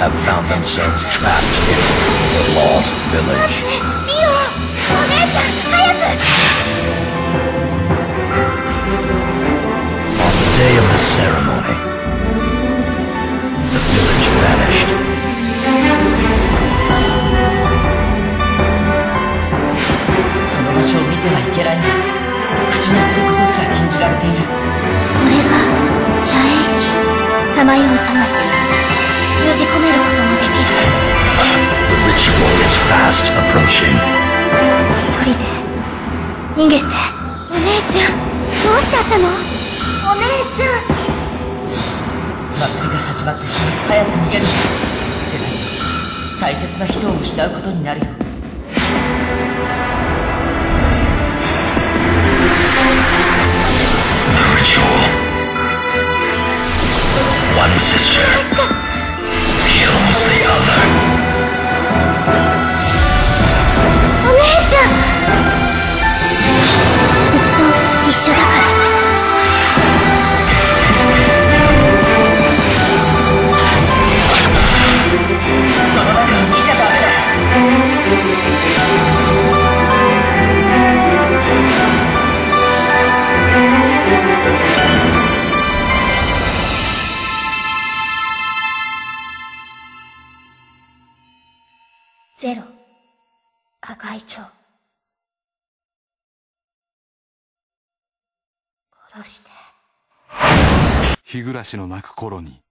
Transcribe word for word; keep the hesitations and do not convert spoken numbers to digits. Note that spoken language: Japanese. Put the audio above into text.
have found themselves trapped in the lost village. Mio! お姉ちゃん、早く! On the day of the ceremony, the village vanished. その場所を見てはいけない。口にすることすら禁じられている。 これが遮影機。さまよう魂。封じ込めることもできる。 The ritual is fast approaching. 一人で逃げて。お姉ちゃん、どうしちゃったの？お姉ちゃん。 祭りが始まってしまう。早く逃げる。でないと大切な人を失うことになるよ。 One sister kills the other. お姉ちゃん、ずっと一緒だから。 その中を見ちゃダメだ。 ゼロ、赤い蝶。殺して。 日暮の泣く頃に